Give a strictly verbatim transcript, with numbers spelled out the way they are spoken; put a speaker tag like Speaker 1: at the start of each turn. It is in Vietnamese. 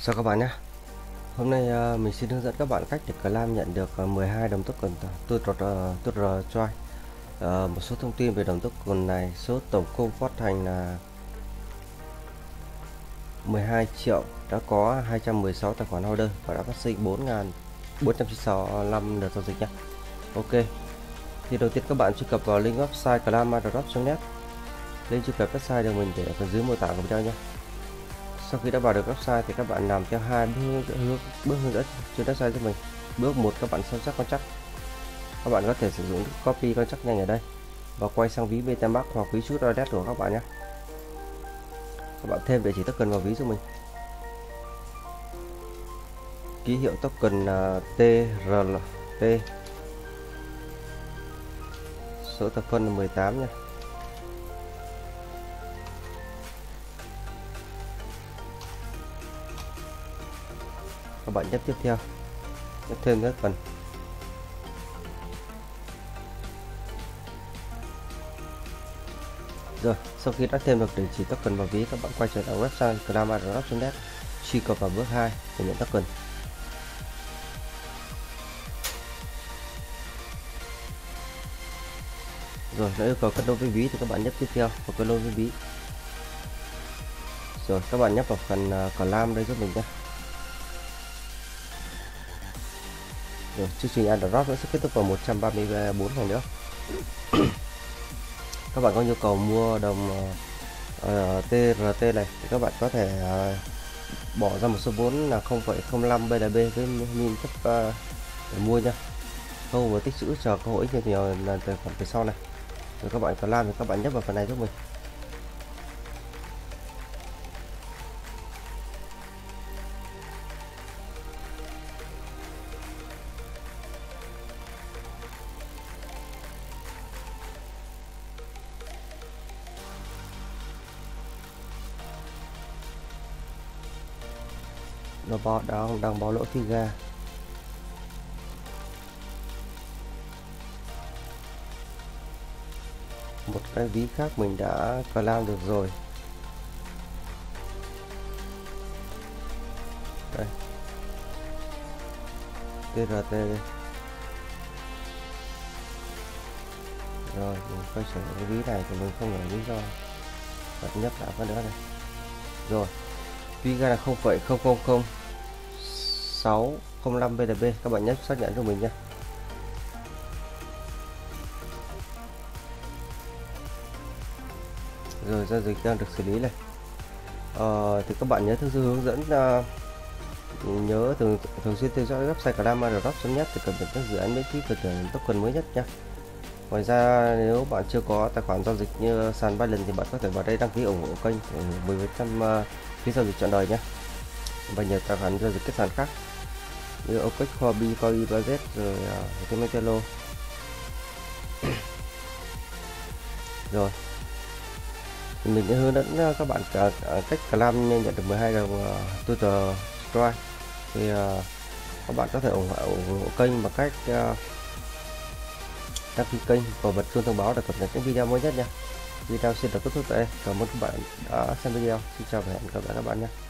Speaker 1: Chào các bạn nhé. Hôm nay uh, mình xin hướng dẫn các bạn cách để claim nhận được uh, mười hai đồng token tê rờ Choi. Uh, một số thông tin về đồng token này: số tổng cung phát hành là mười hai triệu, đã có hai trăm mười sáu tài khoản holder và đã phát sinh bốn nghìn bốn trăm chín mươi sáu lăm lượt giao dịch nhé. Ok. Thì đầu tiên các bạn truy cập vào link website claim airdrop chấm net. Link truy cập website được mình để ở phần dưới mô tả của video nhé. Sau khi đã vào được website thì các bạn làm theo hai bước hướng bước hướng dẫn trên website cho mình. Bước một, các bạn xem xét con chắc. Các bạn có thể sử dụng copy con chắc nhanh ở đây và quay sang ví MetaMask hoặc ví Trust Wallet của các bạn nhé. Các bạn thêm địa chỉ token vào ví cho mình. Ký hiệu token là tê rờ pê. Số thập phân là mười tám nha. Các bạn nhấp tiếp theo, nhấp thêm các phần. Rồi, sau khi đã thêm được địa chỉ token vào ví, các bạn quay trở lại website claim airdrop chấm net, truy cập vào bước hai để nhận token. Rồi, nó yêu cầu kết nối với ví thì các bạn nhấp tiếp theo và kết nối với ví. Rồi, các bạn nhấp vào phần uh, claim đây giúp mình nhé. Rồi, chương trình airdrop sẽ kết thúc vào một trăm ba mươi bốn ngày nữa. Các bạn có nhu cầu mua đồng uh, tê rờ tê này thì các bạn có thể uh, bỏ ra một số vốn là không phẩy không năm bê lờ bê với min cấp uh, để mua nha. Không với tích trữ chờ cơ hội nhiều nhiều lần tài khoản về sau này. Rồi các bạn có làm thì các bạn nhấp vào phần này giúp mình. Nó báo đang đang báo lỗi khi ga. Một cái ví khác mình đã claim được rồi. Đây, tê rờ tê đây. Rồi mình quay trở lại cái ví này thì mình không hiểu lý do. Bật nhấp lại phần nữa này. Rồi, ví ga là không phẩy không không không sáu không năm bê lờ bê. Các bạn nhấp xác nhận cho mình nha. Rồi, giao dịch đang được xử lý này. Ờ, thì các bạn nhớ thực sự hướng dẫn uh, nhớ thường thường xuyên theo dõi website claim airdrop chấm net để cập nhật các dự án miễn phí và tuyển token mới nhất nha. Ngoài ra, nếu bạn chưa có tài khoản giao dịch như sàn Binance thì bạn có thể vào đây đăng ký ủng hộ kênh để mười phần trăm uh, phí giao dịch trọn đời nhé. Và nhiều tài khoản giao dịch kết sàn khác như ô ca ích, Huobi, Coin, Bazet, rồi uh, Metalo. Rồi, thì mình sẽ hướng dẫn các bạn cả, cả cách claim nhận được mười hai đồng uh, total strike. Thì uh, các bạn có thể ủng hộ, ủng hộ kênh bằng cách uh, đăng ký kênh và bật chuông thông báo để cập nhật những video mới nhất nha. Video xin được kết thúc tại đây. Cảm ơn các bạn đã xem video. Xin chào và hẹn gặp lại các bạn nhé.